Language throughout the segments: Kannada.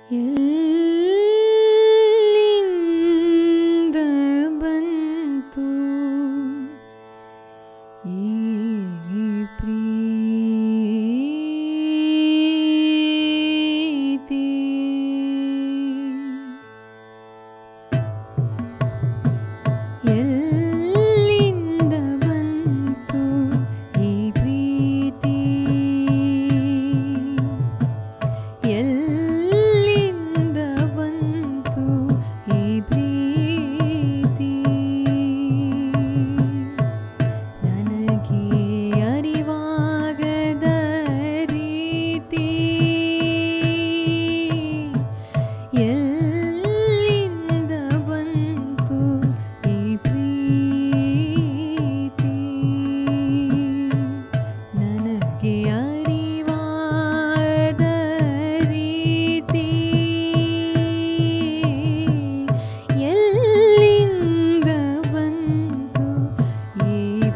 ಎಲ್ಲಿಂದ ಬಂತು ಈ ಪ್ರೀತಿ ಎಲ್ಲಿಂದ ಬಂತು ಈ ಪ್ರೀತಿ ಎಲ್ಲಿಂದ ಬಂತು ಈ ಪ್ರೀತಿ ನನಗೆ ಅರಿವಾಗದ ರೀತಿ ಎಲ್ಲಿಂದ ಬಂತು ಈ ಪ್ರೀತಿ ನನಗೆ ಅರಿವಾದ ರೀತಿ ಎಲ್ಲಿಂದ ಬಂತು ಈ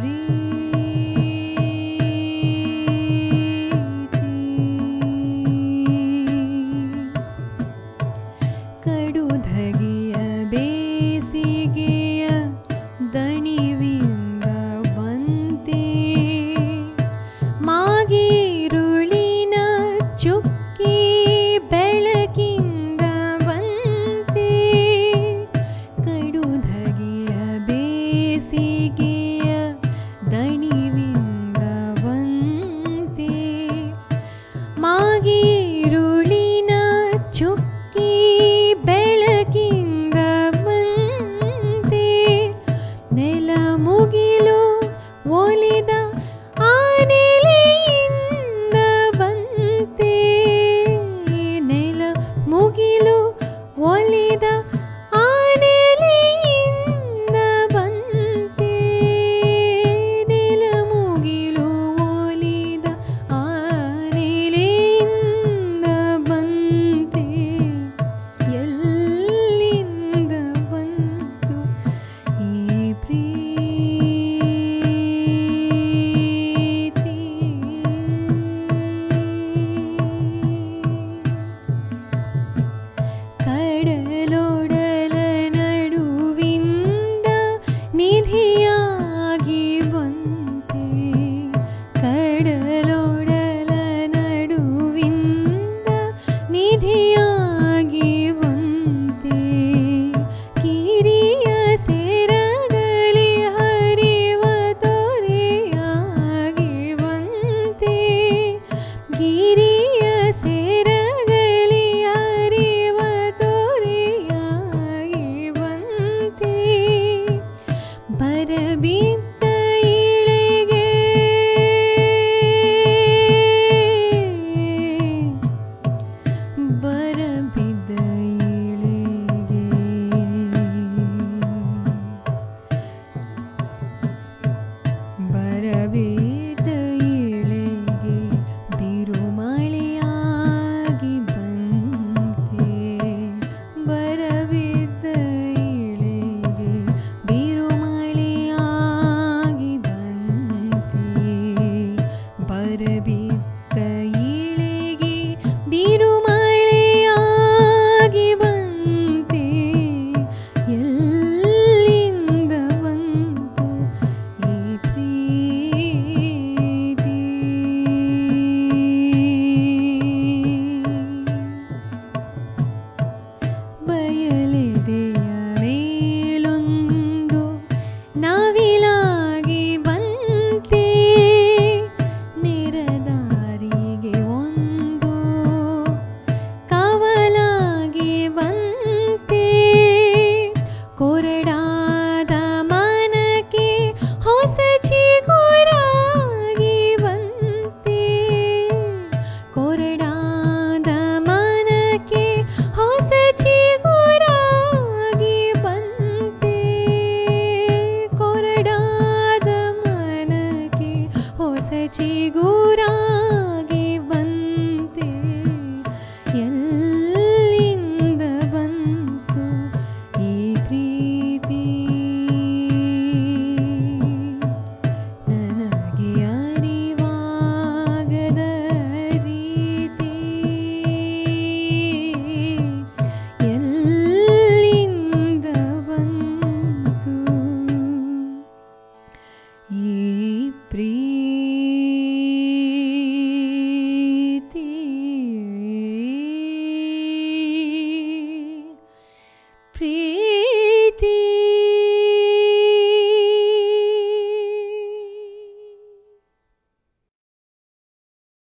ಪ್ರೀತಿ ಕಡುಧಗೆಯ ಬೇಸಿಗೆಯ ದಣಿವಿಂದ ಬಂತೆ ಮಾಗಿರುಳಿನ ಚುಕ್ಕಿ ಬೆಳಕಿಂದ ಬಂತೆ ಕಡುಧಗೆಯ ಬೇಸಿಗೆಯ ದಣಿವಿಂದ ಬಂತೆ ಮಾಗಿರುಳಿನ ಚುಕ್ಕಿ ಬೆಳಕಿಂದ ಬಂತೆ ನೆಲ ಮುಗಿಲು ಒಲಿದ ಆ ನೆಲೆಯಿಂದ ಬಂತೆ ನೆಲ ಮುಗಿಲು ಒಲಿದ ಆ ನೆಲೆಯಿಂದ ಬಂತೆ ನೆಲ ಮುಗಿಲು ಒಲಿದ ಆ ನೆಲೆಯಿಂದ ಬಂತೆ ಎಲ್ಲಿಂದ ಬಂತು ಈ ಪ್ರೀತಿ ಕಡಲೊಡಲ ನಡುವಿಂದ ನಿಧಿಯಾಗಿ ಬಂತೆ ಕಡಲೊಡಲ ನಡುವಿಂದ ನಿಧಿಯಾಗಿ ಬಂತೆ ಕಿರಿಯ ಸೇರಗಲಿ ಹರಿವ ತೊರೆಯಾಗಿ ಬಂತೆ ಗಿರಿಯ ಸೇರಗಲಿ ಹರಿವ ತೊರೆಯಾಗಿ ಬಂತೆ ಬರಬಿದ್ದ ಇಳೆಗೆ ಬರಬಿದ್ದ ಇಳೆಗೆ ಬರಬಿದ್ದ ಇಳೆಗೆ ಬಿರುಮಳೆಯಾಗಿ ಬಂತೆ ಬರಬಿದ್ದ ಇಳೆಗೆ ಬಿರುಮಳೆಯಾಗಿ ಬಂತೆ ಬರಬಿದ್ದ ಇಳೆಗೆ ಬಿರುಮಳೆಯಾಗಿ ಬಂತೆ ಎಲ್ಲಿಂದ ಬಂತು ಈ ಪ್ರೀತಿ ಬಯಲೆದೆಯ ಮೇಲೊಂದು ನವಿಲಾಗಿ ಬಂತೆ ನೆರದಾರಿಗೆ ಒಂದು ಕವಲಾಗಿ ಬಂತೆ ಕೊರಡಾದ ಮನಕ್ಕೆ ಹೊಸ ಚಿಗುರಾಗಿ ಬಂತೆ ಕೊರಡಾದ ಮನಕ್ಕೆ ಹೊಸ ಚಿಗುರಾಗಿ ಬಂತೆ ಕೊರಡಾದ ಮನಕ್ಕೆ ಹೊಸ ಚಿಗುರಾಗಿ